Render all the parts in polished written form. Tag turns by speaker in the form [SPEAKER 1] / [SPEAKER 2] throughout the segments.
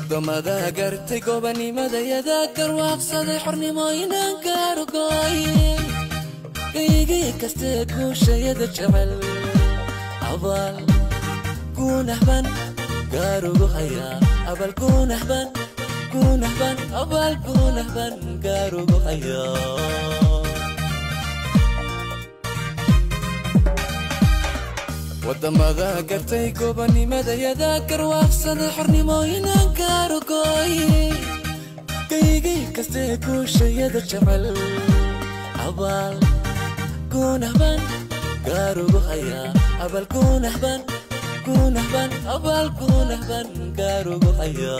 [SPEAKER 1] wadamada gartay gobanimada yada garwaaqsaday xornimooyinan gaarugooy kaygii kaste guushayada jecel abal kunahban gaarugu haya abal kunahban abal kunahban gaarugu haya wadamada gartay gobanimada yada garwaaqsaday xornimooyinan gaarugooy kaygii kaste guushayada jecel abal kunahban gaarugu haya abal kunahban abal kunahban gaarugu haya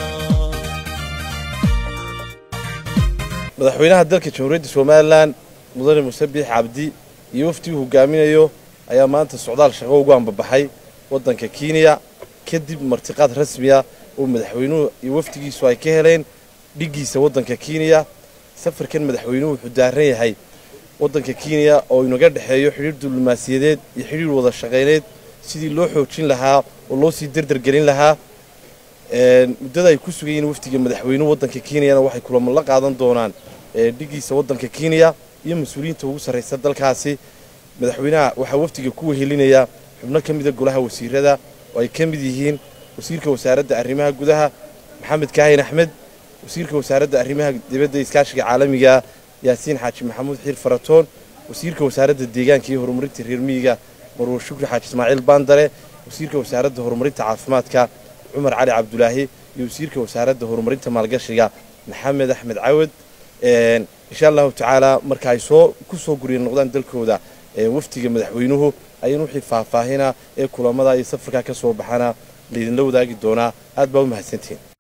[SPEAKER 2] madaxweynaha dalka Jamhuuriyadda Soomaaliland mudane Muuse Biixi Cabdi iyo waftii hogaaminayo ayaa maanta socdaal shaqo ugu ambabaxay wadanka Kenya kadib martiqaad rasmi ah oo madaxweynuhu iyo waftigiisu ay ka heleen dhigiisa wadanka Kenya safarkan madaxweynuhu wuxuu daaran yahay wadanka Kenya oo inaga dhaxeeyo xiriir diblomaasiyadeed iyo xiriir wada shaqeyneed sidii loo xoojin lahaa oo loo sii dardargelin gelin lahaa muddada ay ku sugayeen waftiga madaxweynuhu wadanka Kenya waxay kulamo la qaadan doonaan dhigiisa wadanka Kenya iyo mas'uuliyiinta ugu sareysa dalkaasi madaxweynaha waxa waftiga ku wehelinaya xubno kamid ah golaha wasiirada oo ay kamid yihiin wasiirka wasaaradda arrimaha gudaha Maxamed Kaahin Axmed wasiirka wasaaradda arrimaha dibadda iskaashiga caalamiga Yaasiin Xaaji Maxamuud Xiir Faratoon wasiirka wasaaradda deegaanka iyo horumarinta reer miyiga Marwo Shukri Xaaji Ismaaciil Baandare wasiirka wasaaradda horumarinta caafimaadka Umar Cali Cabdulaahi iyo wasiirka wasaaradda horumarinta maalgashiga Maxamed Axmed Cawad insha Allah ta'ala marka ay ku soo guriyeen noqdaan dalkooda waftiga madaxweynuhu ayuu wixii faahfaahina ee kulamada ay safarka ka soo baxana leedin la wadaagi doona aad baa u mahadsantiin